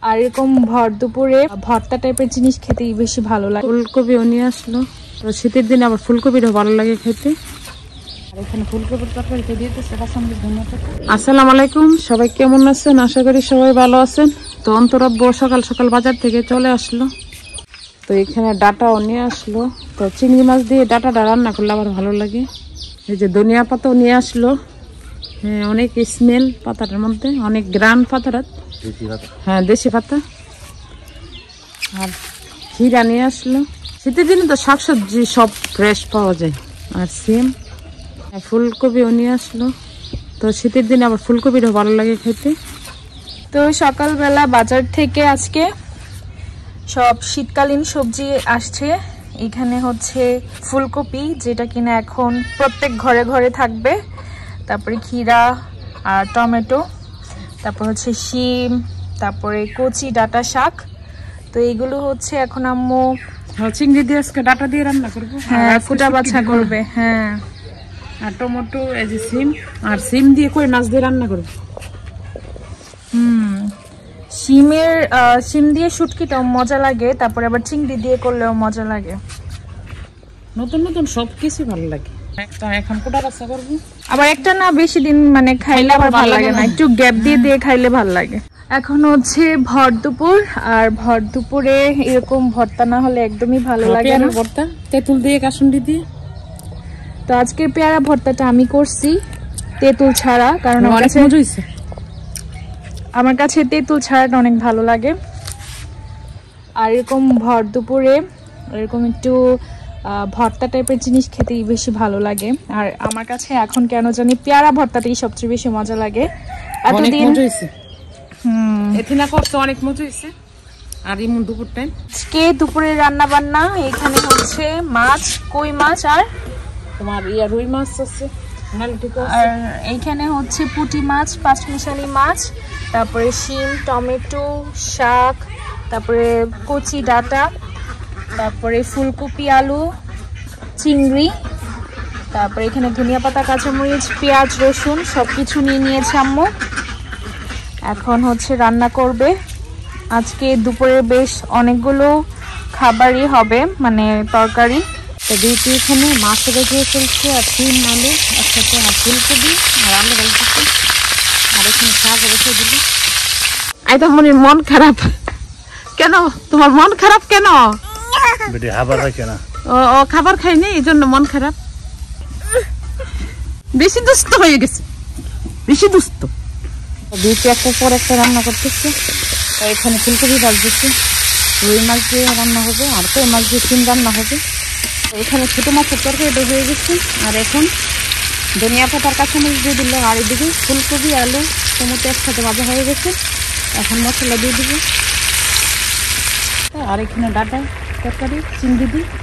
আর এরকম ভর দুপুরে ভর্তা টাইপের জিনিস খেতেই বেশি ভালো লাগে। ফুলকপিও নিয়ে আসলো, তো শীতের দিনে আবার ফুলকপিটাও ভালো লাগে খেতে। আর এখানে ফুলকপির তরকারি দিয়ে দিতেছে কাঁচামরিচ ধনিয়া পাতা। আসসালামু আলাইকুম, সবাই কেমন আছেন? আশা করি সবাই ভালো আছেন। তো অন্তরাব্য সকাল সকাল বাজার থেকে চলে আসলো, তো এখানে ডাটাও নিয়ে আসলো। তো চিংড়ি মাছ দিয়ে ডাটাটা রান্না করলে আবার ভালো লাগে। এই যে ধনিয়া পাতাও নিয়ে আসলো, হ্যাঁ অনেক স্মেল পাতাটার মধ্যে, অনেক গ্রান পাতাটা, হ্যাঁ দেশি পাতা। আর ক্ষীরা নিয়ে আসলো, শীতের দিনে তো শাকসবজি সব ফ্রেশ পাওয়া যায়। আর সিম, ফুলকপিও নিয়ে আসলো, তো শীতের দিনে আবার ফুলকপিটাও ভালো লাগে খেতে। তো সকালবেলা বাজার থেকে আজকে সব শীতকালীন সবজি আসছে। এখানে হচ্ছে ফুলকপি, যেটা কিনা এখন প্রত্যেক ঘরে ঘরে থাকবে, তারপরে ক্ষীরা আর টমেটো, তারপর হচ্ছে শিম, তারপরে কচি ডাটা শাক। তো এইগুলো হচ্ছে এখন আম্মু চিংড়ি দিয়ে আজকে ডাটা দিয়ে রান্না করবো, হ্যাঁ ফুটা বাছা করবে। হ্যাঁ, আর টমেটো, এই যে সিম, আর সিম দিয়ে কই মাছ দিয়ে রান্না করবো। শিম দিয়ে শুটকিটাও মজা লাগে, তারপরে আবার চিংড়ি দিয়ে করলেও মজা লাগে। নতুন নতুন সবকিছু ভালো লাগে। এখন কোটা বাচ্চা করবো, আবার একটা না বেশি দিন মানে খাইলে আবার ভালো লাগে না, একটু গ্যাপ দিয়ে দিয়ে খাইলে ভালো লাগে। এখন হচ্ছে ভর দুপুর, আর ভর দুপুরে এরকম ভর্তা না হলে একদমই ভালো লাগে না। ভর্তা তেঁতুল দিয়ে কাসুন্ডি দিয়ে। তো আজকে পেয়ারা ভর্তাটা আমি করছি তেঁতুল ছাড়া, কারণ আমার কাছে তেঁতুল ছাড়াটা অনেক ভালো লাগে। আর এরকম ভর দুপুরে এরকম একটু ভর্তা টাইপের জিনিস খেতেই বেশি ভালো লাগে। আর আমার কাছে এখন কেন জানি পেয়ারা ভর্তাটাই সবচেয়ে বেশি মজা লাগে। এতদিন অনেক মজা হয়েছে। আর এমন দুপুর টাইম আজকে দুপুরে রান্না বান্না এখানে হচ্ছে মাছ, কই মাছ, আর তোমার রুই মাছ আছে, আর এইখানে হচ্ছে পুঁটি মাছ, পাঁচমিশালি মাছ, তারপরে শিম, টমেটো, শাক, তারপরে কচি ডাটা, তারপরে ফুলকপি, আলু, চিংড়ি, তারপরে এখানে ধনিয়া পাতা, কাঁচামরিচ, পেঁয়াজ, রসুন সবকিছু নিয়ে নিয়েছে আম্মু। এখন হচ্ছে রান্না করবে। আজকে দুপুরে বেশ অনেকগুলো খাবারই হবে, মানে তরকারি। তো দুইটি এখানে মাছ রেখে ফেলছে, আর সিম, আলু একসাথে, আর ফুলকপি আর আলু গালতেছে, আর এখানে শাক রেখে দিলি। আই তো মন খারাপ কেন? তোমার মন খারাপ কেন? ও খাবার খাইনি, এই জন্য মন খারাপ। বেশি দুষ্ট হয়ে গেছে, বেশি দুষ্ট। দুইটি একটার পর একটা রান্না করতেছে। এখানে ফুলকপি ভাজতেছে, রুই মাছ দিয়ে রান্না হবে, আর কই মাছ দিয়ে সিম রান্না হবে। এখানে ছোটো মাছের তরকারিটা হয়ে গেছে, আর এখন ধনিয়া পাতার কাঁচামরিচ দিয়ে দিল, আর এদিকে ফুলকপি, আলু, টমেটো একসাথে ভাজা হয়ে গেছে। এখন মশলা দিয়ে দিব, আর এখানে ডাটা তরকারি চিংড়ি দিই।